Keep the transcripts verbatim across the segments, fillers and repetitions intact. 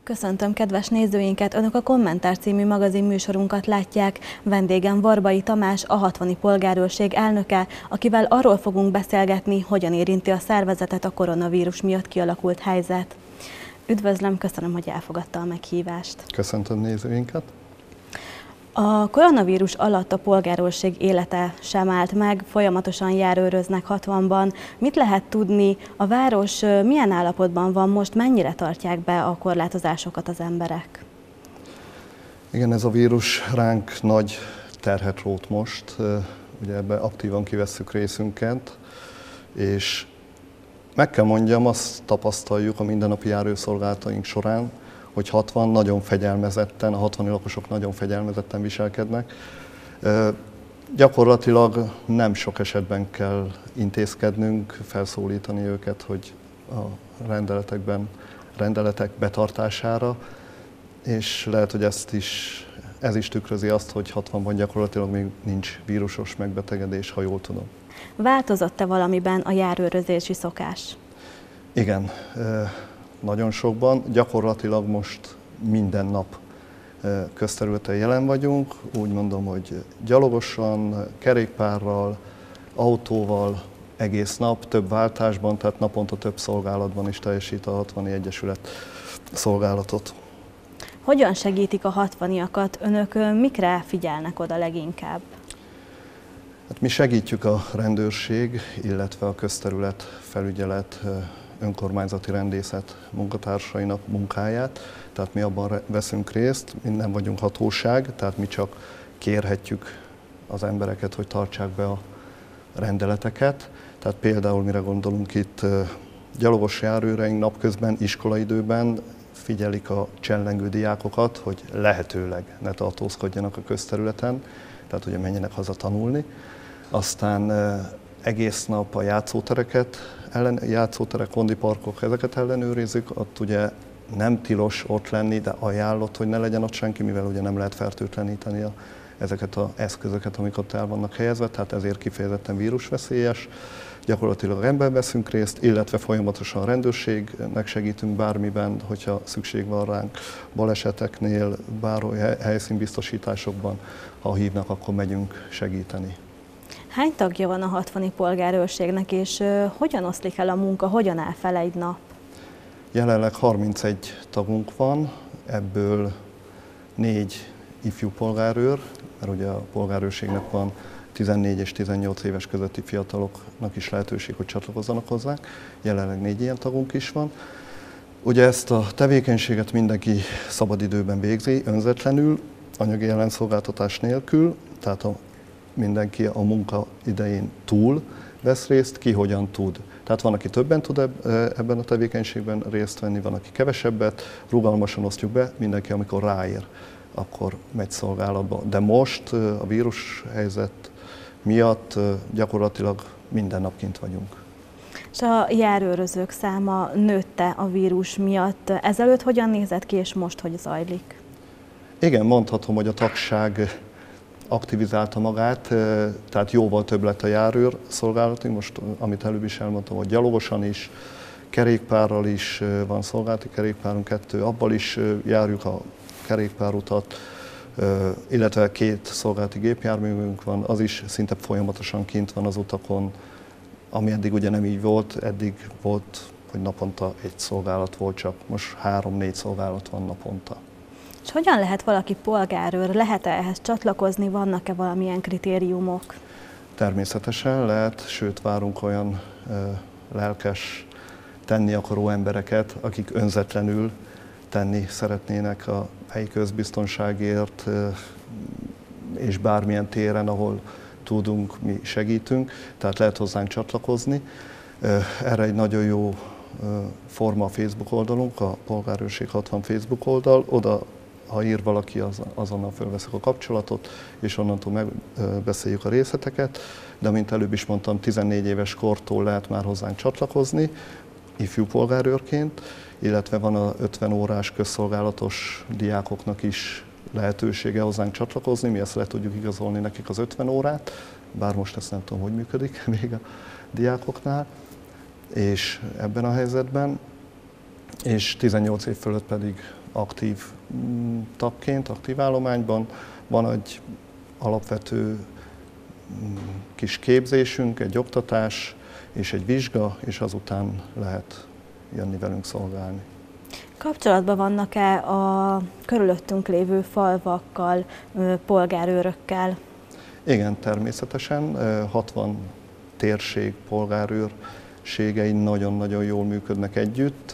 Köszöntöm kedves nézőinket! Önök a Kommentár című magazin műsorunkat látják. Vendégem Varbai Tamás, a hatvani polgárőrség elnöke, akivel arról fogunk beszélgetni, hogyan érinti a szervezetet a koronavírus miatt kialakult helyzet. Üdvözlöm, köszönöm, hogy elfogadta a meghívást. Köszöntöm nézőinket! A koronavírus alatt a polgárőrség élete sem állt meg, folyamatosan járőröznek hatvanban. Mit lehet tudni, a város milyen állapotban van most, mennyire tartják be a korlátozásokat az emberek? Igen, ez a vírus ránk nagy terhet rótt most, ugye ebben aktívan kivesszük részünket, és meg kell mondjam, azt tapasztaljuk a mindennapi járőrszolgálataink során, hogy hatvan nagyon fegyelmezetten, a hatvani lakosok nagyon fegyelmezetten viselkednek. E, gyakorlatilag nem sok esetben kell intézkednünk, felszólítani őket, hogy a rendeletekben, rendeletek betartására, és lehet, hogy ezt is, ez is tükrözi azt, hogy hatvanban gyakorlatilag még nincs vírusos megbetegedés, ha jól tudom. Változott-e valamiben a járőrözési szokás? Igen. E, Nagyon sokban, gyakorlatilag most minden nap közterületen jelen vagyunk, úgy mondom, hogy gyalogosan, kerékpárral, autóval, egész nap, több váltásban, tehát naponta több szolgálatban is teljesít a hatvani egyesület szolgálatot. Hogyan segítik a hatvaniakat? Önök mikre figyelnek oda leginkább? Hát mi segítjük a rendőrség, illetve a közterület felügyelet, önkormányzati rendészet munkatársainak munkáját, tehát mi abban veszünk részt, mi nem vagyunk hatóság, tehát mi csak kérhetjük az embereket, hogy tartsák be a rendeleteket. Tehát például mire gondolunk itt, gyalogos járőreink napközben, iskolaidőben figyelik a csellengő diákokat, hogy lehetőleg ne tartózkodjanak a közterületen, tehát hogy menjenek haza tanulni. Aztán egész nap a játszótereket, ellen, játszóterek, kondiparkok, ezeket ellenőrizzük, ott ugye nem tilos ott lenni, de ajánlott, hogy ne legyen ott senki, mivel ugye nem lehet fertőtleníteni a, ezeket az eszközöket, amik ott el vannak helyezve, tehát ezért kifejezetten vírusveszélyes. Gyakorlatilag ebben veszünk részt, illetve folyamatosan a rendőrségnek segítünk bármiben, hogyha szükség van ránk, baleseteknél, bárhol helyszínbiztosításokban, ha hívnak, akkor megyünk segíteni. Hány tagja van a hatvani polgárőrségnek, és uh, hogyan oszlik el a munka, hogyan áll fel egy nap? Jelenleg harmincegy tagunk van, ebből négy ifjú polgárőr, mert ugye a polgárőrségnek van tizennégy és tizennyolc éves közötti fiataloknak is lehetőség, hogy csatlakozzanak hozzánk. Jelenleg négy ilyen tagunk is van. Ugye ezt a tevékenységet mindenki szabadidőben végzi, önzetlenül, anyagi ellenszolgáltatás nélkül, tehát a mindenki a munka idején túl vesz részt, ki hogyan tud. Tehát van, aki többen tud ebben a tevékenységben részt venni, van, aki kevesebbet, rugalmasan osztjuk be, mindenki, amikor ráér, akkor megy szolgálatba. De most a vírushelyzet miatt gyakorlatilag minden nap kint vagyunk. És a járőrözők száma nőtte a vírus miatt. Ezelőtt hogyan nézett ki, és most hogy zajlik? Igen, mondhatom, hogy a tagság aktivizálta magát, tehát jóval több lett a járőr szolgálatunk, most amit előbb is elmondtam, hogy gyalogosan is, kerékpárral is van szolgálati kerékpárunk, kettő, abban is járjuk a kerékpárutat, illetve két szolgálati gépjárművünk van, az is szinte folyamatosan kint van az utakon, ami eddig ugye nem így volt, eddig volt, hogy naponta egy szolgálat volt, csak most három-négy szolgálat van naponta. És hogyan lehet valaki polgárőr? Lehet-e ehhez csatlakozni? Vannak-e valamilyen kritériumok? Természetesen lehet, sőt várunk olyan ö, lelkes, tenni akaró embereket, akik önzetlenül tenni szeretnének a helyi közbiztonságért, ö, és bármilyen téren, ahol tudunk, mi segítünk, tehát lehet hozzánk csatlakozni. Ö, erre egy nagyon jó ö, forma a Facebook oldalunk, a Polgárőrség hatvan Facebook oldal, oda ha ír valaki, az, azonnal fölveszek a kapcsolatot, és onnantól megbeszéljük a részleteket. De mint előbb is mondtam, tizennégy éves kortól lehet már hozzánk csatlakozni, ifjú polgárőrként, illetve van a ötven órás közszolgálatos diákoknak is lehetősége hozzánk csatlakozni, mi ezt le tudjuk igazolni nekik az ötven órát, bár most ezt nem tudom, hogy működik még a diákoknál, és ebben a helyzetben és tizennyolc év fölött pedig aktív tagként, aktív állományban. Van egy alapvető kis képzésünk, egy oktatás és egy vizsga, és azután lehet jönni velünk szolgálni. Kapcsolatban vannak-e a körülöttünk lévő falvakkal, polgárőrökkel? Igen, természetesen. hatvan térség polgárőrségei nagyon-nagyon jól működnek együtt.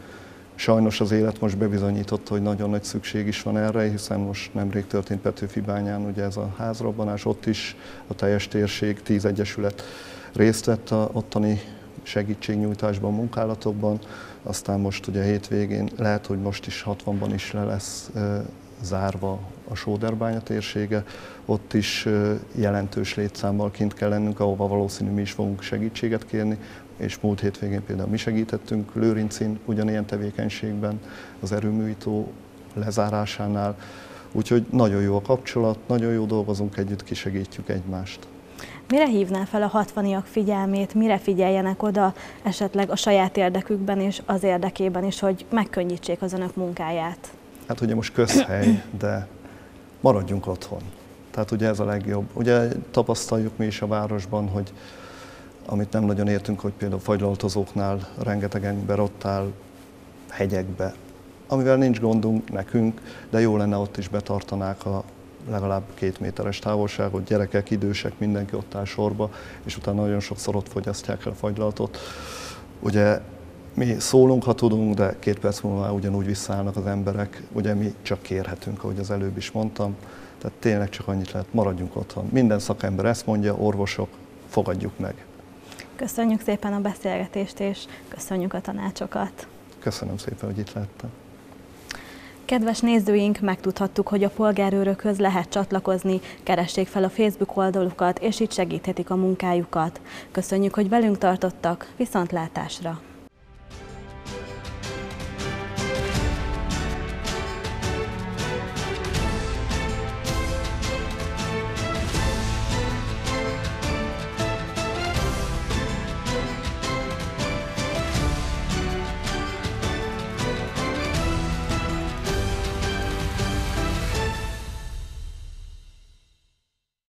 Sajnos az élet most bebizonyította, hogy nagyon nagy szükség is van erre, hiszen most nemrég történt Petőfi-bányán ugye ez a házrobbanás, ott is a teljes térség, tíz egyesület részt vett a ottani segítségnyújtásban, munkálatokban. Aztán most ugye hétvégén, lehet, hogy most is hatvanban is le lesz e, zárva a Sóderbánya térsége. Ott is e, jelentős létszámmal kint kell lennünk, ahova valószínű mi is fogunk segítséget kérni, és múlt hétvégén például mi segítettünk Lőrincin ugyanilyen tevékenységben, az erőművító lezárásánál. Úgyhogy nagyon jó a kapcsolat, nagyon jó dolgozunk együtt, kisegítjük egymást. Mire hívná fel a hatvaniak figyelmét, mire figyeljenek oda esetleg a saját érdekükben és az érdekében is, hogy megkönnyítsék az önök munkáját? Hát ugye most közhely, de maradjunk otthon. Tehát ugye ez a legjobb. Ugye tapasztaljuk mi is a városban, hogy amit nem nagyon értünk, hogy például fagylaltozóknál rengeteg ember ott áll hegyekbe, amivel nincs gondunk nekünk, de jó lenne ott is betartanák a legalább két méteres távolságot, gyerekek, idősek, mindenki ott áll sorba, és utána nagyon sokszor ott fogyasztják el a fagylaltot. Ugye mi szólunk, ha tudunk, de két perc múlva ugyanúgy visszaállnak az emberek, ugye mi csak kérhetünk, ahogy az előbb is mondtam, tehát tényleg csak annyit lehet, maradjunk otthon. Minden szakember ezt mondja, orvosok, fogadjuk meg. Köszönjük szépen a beszélgetést, és köszönjük a tanácsokat. Köszönöm szépen, hogy itt lehettem. Kedves nézőink, megtudhattuk, hogy a polgárőrökhöz lehet csatlakozni, keressék fel a Facebook oldalukat, és így segíthetik a munkájukat. Köszönjük, hogy velünk tartottak, viszontlátásra!